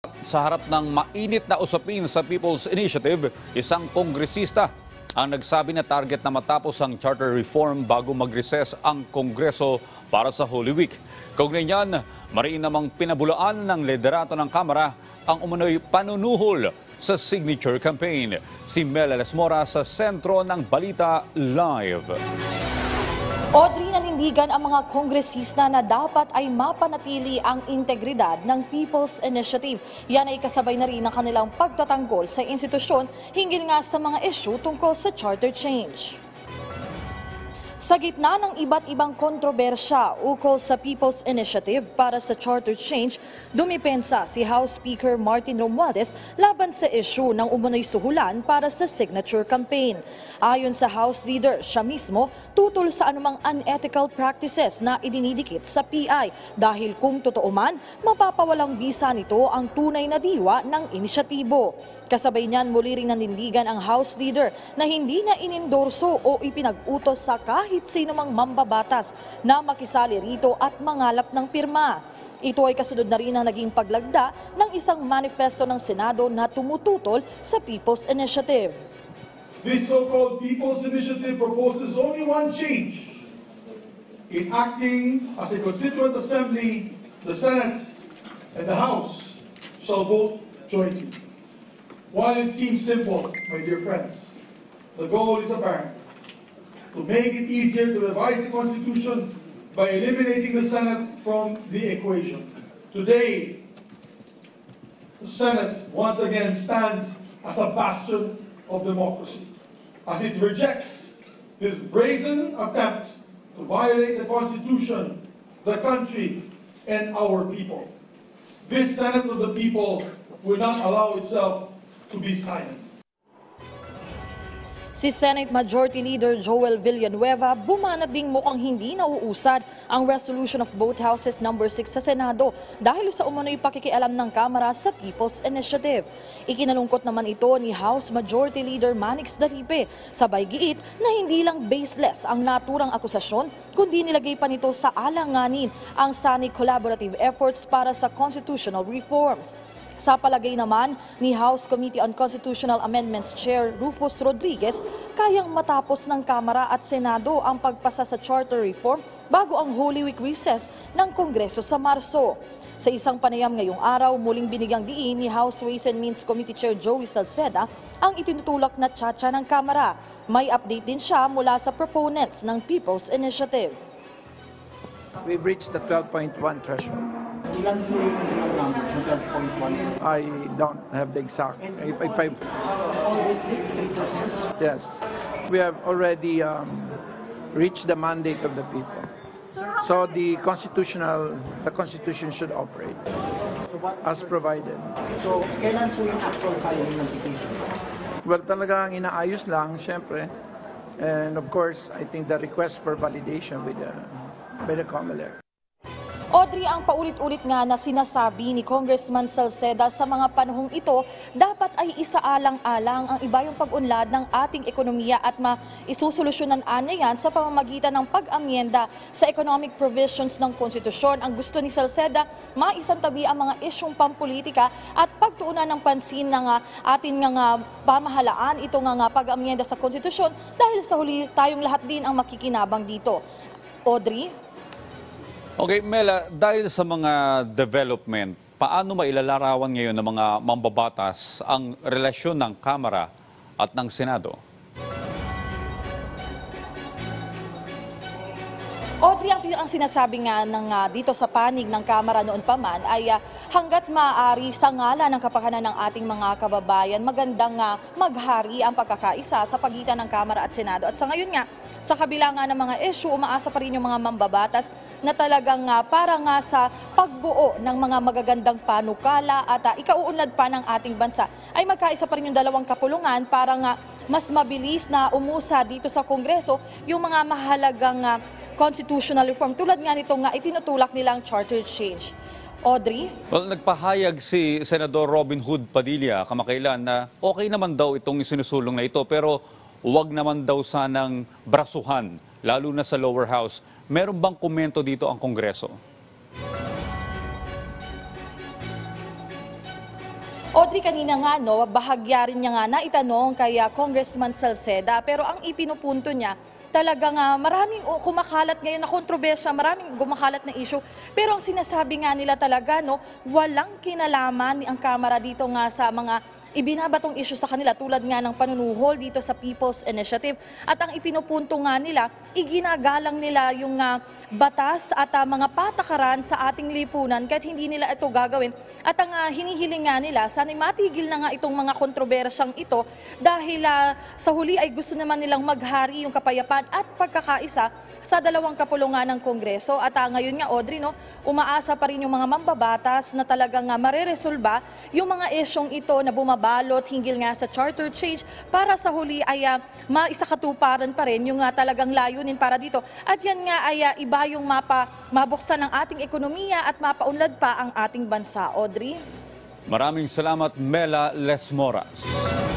Sa harap ng mainit na usapin sa People's Initiative, isang kongresista ang nagsabi na target na matapos ang charter reform bago mag-recess ang Kongreso para sa Holy Week. Kaugnay niyan, mariin namang pinabulaan ng liderato ng Kamara ang umano'y panunuhol sa signature campaign. Si Mel Lesmora sa sentro ng Balita Live. Audrey, nanindigan ang mga kongresista na dapat ay mapanatili ang integridad ng People's Initiative. Yan ay kasabay na rin ang kanilang pagtatanggol sa institusyon hinggil nga sa mga issue tungkol sa charter change. Sa gitna ng iba't ibang kontrobersya ukol sa People's Initiative para sa charter change, dumipensa si House Speaker Martin Romualdez laban sa issue ng umano'y suhulan para sa signature campaign. Ayon sa House Leader, siya mismo tutol sa anumang unethical practices na idinidikit sa PI dahil kung totoo man, mapapawalang bisa nito ang tunay na diwa ng inisyatibo. Kasabay niyan, muli ring nanindigan ang House Leader na hindi na inendorso o ipinag-utos sa kahit sino mang mambabatas na makisali rito at mangalap ng pirma. Ito ay kasunod na rin ang naging paglagda ng isang manifesto ng Senado na tumututol sa People's Initiative. This so-called People's Initiative proposes only one change. In acting as a Constituent Assembly, the Senate and the House shall vote jointly. While it seems simple, my dear friends, the goal is apparent. To make it easier to revise the Constitution by eliminating the Senate from the equation. Today, the Senate once again stands as a bastion of democracy, as it rejects this brazen attempt to violate the Constitution, the country, and our people. This Senate of the people will not allow itself to be silenced. Si Senate Majority Leader Joel Villanueva bumanat ding mukhang hindi nauusad ang resolution of both houses number 6 sa Senado dahil sa umano'y pakikialam ng Kamara sa People's Initiative. Ikinalungkot naman ito ni House Majority Leader Manix Daripe, sabay giit na hindi lang baseless ang naturang akusasyon kundi nilagay pa nito sa alanganin ang SANIC collaborative efforts para sa constitutional reforms. Sa palagay naman ni House Committee on Constitutional Amendments Chair Rufus Rodriguez, kayang matapos ng Kamara at Senado ang pagpasa sa charter reform bago ang Holy Week recess ng Kongreso sa Marso. Sa isang panayam ngayong araw, muling binigyang diin ni House Ways and Means Committee Chair Joey Salceda ang itinutulak na tsatsya ng Kamara. May update din siya mula sa proponents ng People's Initiative. We've reached the 12.1 threshold. Ilan po yung numbers ng 12.1? I don't have the exact. If All districts, 3%? yes, we have already reached the mandate of the people. So the Constitution should operate as provided. So, kailan po yung actual filing ng petition? Well, talagang inaayos lang, syempre. And of course, I think the request for validation by the COMELEC. Audrey, ang paulit-ulit nga na sinasabi ni Congressman Salceda sa mga panahong ito, dapat ay isaalang-alang ang ibayong pag-unlad ng ating ekonomiya at maisusolusyonan niya yan sa pamamagitan ng pag-amyenda sa economic provisions ng konstitusyon. Ang gusto ni Salceda, maisantabi ang mga isyong pampolitika at pagtuunan ng pansin ng ating pamahalaan ito nga pag-amyenda sa konstitusyon dahil sa huli tayong lahat din ang makikinabang dito. Audrey? Okay, Mela, dahil sa mga development, paano mailalarawan ngayon ng mga mambabatas ang relasyon ng Kamara at ng Senado? Audrey, ang sinasabi nga dito sa panig ng Kamara noon pa man ay hanggat maaari sa ngala ng kapakanan ng ating mga kababayan, magandang maghari ang pagkakaisa sa pagitan ng Kamara at Senado. At sa ngayon nga, sa kabila nga ng mga issue, umaasa pa rin yung mga mambabatas na talagang para nga sa pagbuo ng mga magagandang panukala at ikauunlad pa ng ating bansa ay magkaisa pa rin yung dalawang kapulungan para nga mas mabilis na umusa dito sa Kongreso yung mga mahalagang constitutional reform tulad nga nitong itinutulak nilang charter change. Audrey? Well, nagpahayag si Senador Robin Hood Padilla kamakailan na okay naman daw itong isinusulong na ito pero huwag naman daw sanang brasuhan, lalo na sa lower house. Meron bang komento dito ang Kongreso? Audrey, kanina nga, no, bahagya rin niya nga na itanong kay Congressman Salceda, pero ang ipinupunto niya, talagang maraming kumakalat ngayon na kontrobersya, maraming gumakalat na issue. Pero ang sinasabi nga nila talaga, no, walang kinalaman ang Kamara dito nga sa mga ibinabatong issue sa kanila tulad nga ng panunuhol dito sa People's Initiative. At ang ipinupunto nga nila, iginagalang nila yung batas at mga patakaran sa ating lipunan kahit hindi nila ito gagawin. At ang hinihiling nga nila, sana'y matigil na nga itong mga kontrobersyang ito dahil sa huli ay gusto naman nilang maghari yung kapayapaan at pagkakaisa sa dalawang kapulungan ng Kongreso. At ngayon nga, Audrey, no, umaasa pa rin yung mga mambabatas na talagang mareresolba yung mga isyong ito na bumabalot hinggil nga sa charter change para sa huli ay maisakatuparan pa rin yung talagang layunin para dito. At yan nga ay iba yung mabuksan ng ating ekonomiya at mapaunlad pa ang ating bansa. Audrey? Maraming salamat, Mela Lesmoras.